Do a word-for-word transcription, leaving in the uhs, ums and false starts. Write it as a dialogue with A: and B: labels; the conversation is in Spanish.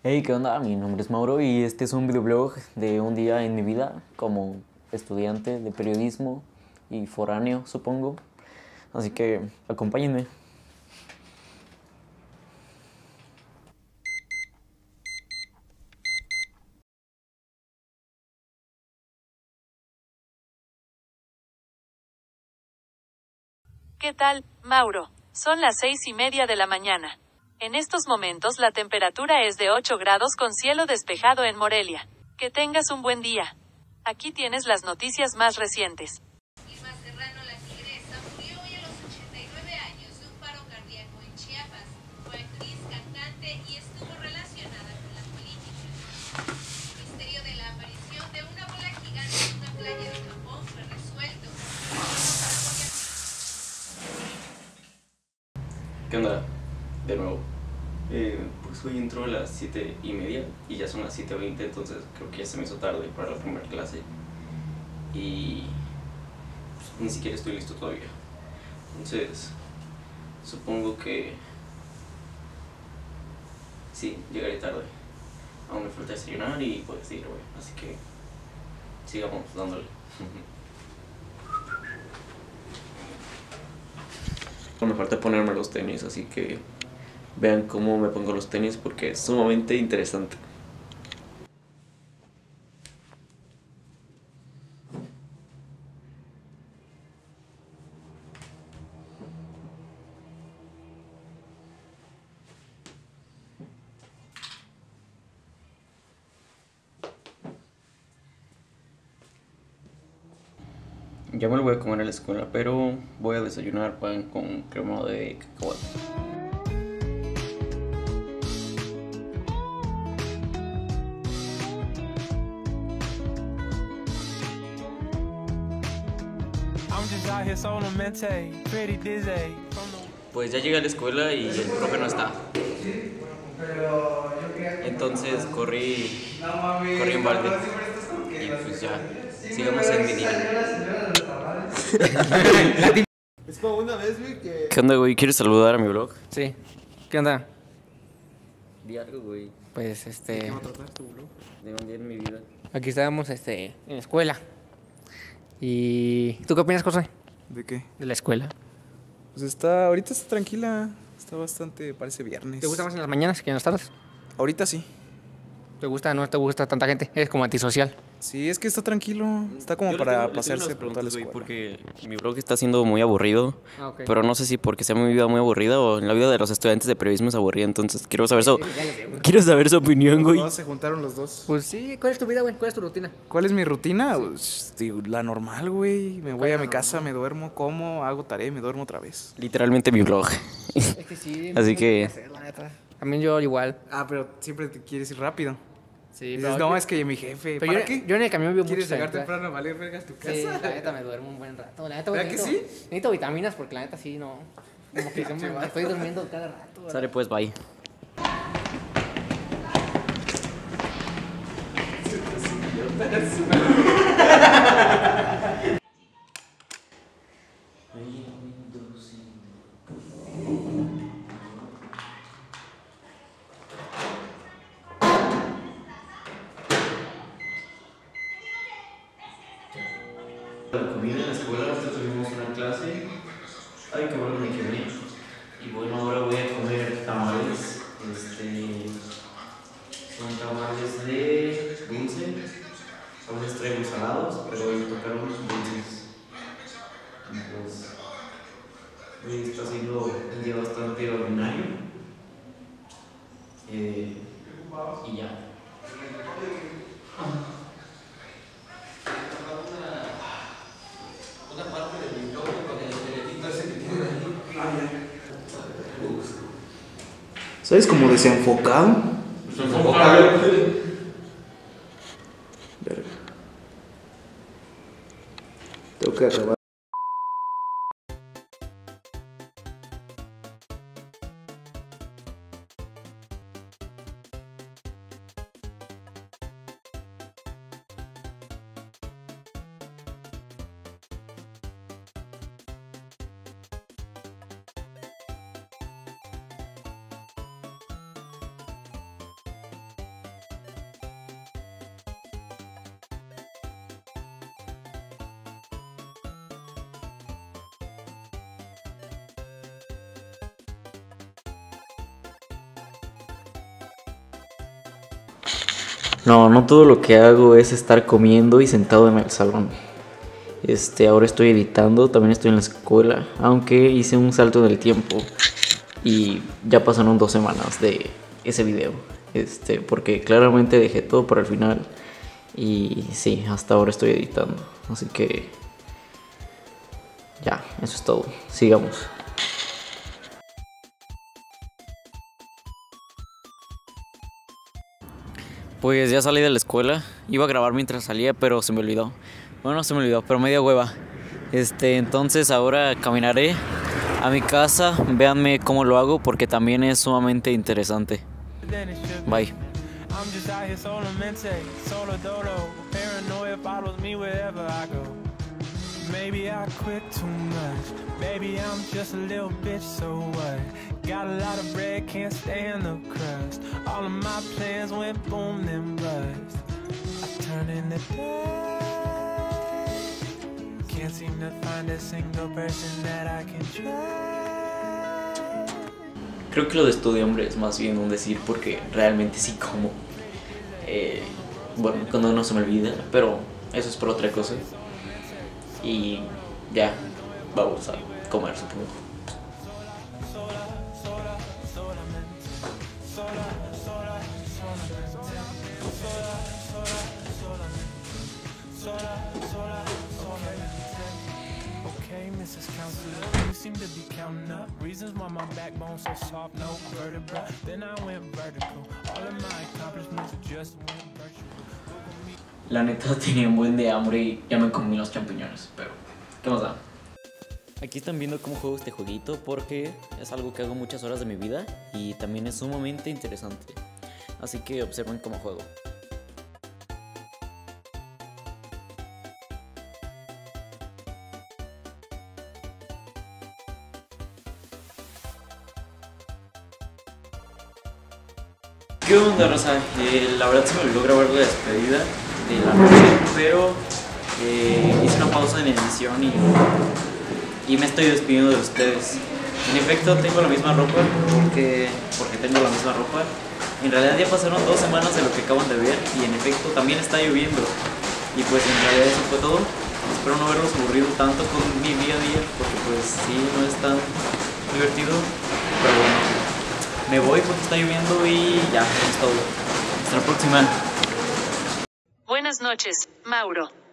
A: Hey, ¿qué onda? Mi nombre es Mauro y este es un videoblog de un día en mi vida como estudiante de periodismo y foráneo, supongo. Así que acompáñenme.
B: ¿Qué tal, Mauro? Son las seis y media de la mañana. En estos momentos la temperatura es de ocho grados con cielo despejado en Morelia. Que tengas un buen día. Aquí tienes las noticias más recientes.
C: Irma Serrano, la tigresa, murió hoy a los ochenta y nueve años de un paro cardíaco en Chiapas. Fue actriz, cantante y estuvo relacionada con la política. El misterio de la aparición de una bola gigante en una playa de Japón fue resuelto.
D: ¿Qué onda? De nuevo. Eh, pues hoy entro a las siete y media y ya son las siete veinte, entonces creo que ya se me hizo tarde para la primera clase. Y pues, ni siquiera estoy listo todavía. Entonces, supongo que sí, llegaré tarde. Aún me falta desayunar y pues ir, güey. Así que sigamos dándole. Me falta ponerme los tenis, así que vean cómo me pongo los tenis porque es sumamente interesante. Ya me lo voy a comer en la escuela, pero voy a desayunar pan con crema de cacahuate. Pues ya llegué a la escuela y el profe no está. Entonces corrí, corrí en balde. Y pues ya, sigamos en mi día.
E: Es como una vez, güey, que...
D: ¿Qué onda, güey? ¿Quieres saludar a mi blog?
F: Sí. ¿Qué onda?
D: Di algo, güey.
F: Pues este.
E: ¿Qué va a tratar tu blog?
D: De un día en mi vida.
F: Aquí estábamos este, en la escuela. ¿Y tú qué opinas, José?
E: ¿De qué?
F: De la escuela.
E: Pues está... Ahorita está tranquila. Está bastante... Parece viernes.
F: ¿Te gusta más en las mañanas que en las tardes?
E: Ahorita sí.
F: ¿Te gusta no te gusta tanta gente? Eres como antisocial.
E: Sí, es que está tranquilo. Está como
D: Yo le
E: para
D: tengo- le tengo
E: pasearse
D: unas
E: por toda la
D: preguntas, güey,
E: escuela.
D: porque mi blog está siendo muy aburrido.
F: Ah, ok.
D: Pero no sé si porque sea mi vida muy aburrida o la vida de los estudiantes de periodismo es aburrida. Entonces quiero saber su, quiero saber su opinión, güey.
E: No, se juntaron los dos.
F: Pues sí, ¿cuál es tu vida, güey? ¿Cuál es tu rutina?
E: ¿Cuál es mi rutina? Pues, digo, la normal, güey. Me voy a mi casa, me duermo, como, hago tarea y me duermo otra vez.
D: Literalmente mi blog.
F: Es que sí.
D: Así
F: no
D: que-
F: hay hacer, la neta. También yo igual.
E: Ah, pero siempre te quieres ir rápido.
F: Sí,
E: Dices, no, es que mi jefe...
F: pero
E: ¿Para
F: yo,
E: qué?
F: yo en el camión veo mucho.
E: ¿Quieres llegar temprano a valer vergas tu casa?
F: Sí, la neta me duermo un buen rato. La neta, güey,
E: ¿Verdad que
F: necesito-
E: sí?
F: Necesito vitaminas porque la neta sí, no. Como que yo me, me estoy durmiendo cada rato. ¿verdad?
D: Sale pues, bye. La comida en la escuela, nosotros tuvimos una clase. Ay, qué bueno me quemé. Y bueno, ahora voy a comer tamales. Este. Son tamales de dulce. A veces traigo salados, pero hoy me tocaron dulces. Entonces, hoy está siendo un día bastante ordinario. Eh, y ya. Una parte de mi blog con el esqueletito ese que tiene ahí.
E: ¿Sabes? Como desenfocado. Verga. Tengo que arreglar.
A: No, no todo lo que hago es estar comiendo y sentado en el salón. Este, ahora estoy editando, también estoy en la escuela, aunque hice un salto en el tiempo y ya pasaron dos semanas de ese video. Este, porque claramente dejé todo para el final y sí, hasta ahora estoy editando. Así que ya, eso es todo. Sigamos. Pues ya salí de la escuela, iba a grabar mientras salía, pero se me olvidó. Bueno, se me olvidó, pero me dio hueva. Este, entonces ahora caminaré a mi casa, véanme cómo lo hago porque también es sumamente interesante. Bye. I'm just out here solamente, solo dolo, paranoia follows me wherever I go. Maybe I quit too much, baby I'm just a little bitch, so what? Got a lot of bread, can't stand the crust. All of my plans went boom then bust. I turn in the dust. Can't seem to find a single person that I can trust. Creo que lo de estudio, hombre, es más bien un decir porque realmente sí como. Eh, bueno, cuando no se me olvida, pero eso es por otra cosa. Y ya, vamos a comer, supongo. Missus Counselor, you seem to be counting up reasons why my backbone's so soft, no vertebra. Then I went vertical. All of my accomplishments just went virtual. La neta tenía un buen de hambre y ya me comí los champiñones, pero ¿qué más da? Aquí están viendo cómo juego este jueguito porque es algo que hago muchas horas de mi vida y también es sumamente interesante. Así que observen cómo juego. ¿Qué onda, Rosa? Eh, la verdad se me olvidó grabar la despedida de la noche, pero eh, hice una pausa en edición y, y me estoy despidiendo de ustedes. En efecto tengo la misma ropa, porque, porque tengo la misma ropa. En realidad ya pasaron dos semanas de lo que acaban de ver y en efecto también está lloviendo. Y pues en realidad eso fue todo. Espero no haberlos aburrido tanto con mi día a día, porque pues sí, no es tan divertido, pero bueno. Me voy porque está lloviendo y ya, eso es todo. Hasta la próxima.
B: Buenas noches, Mauro.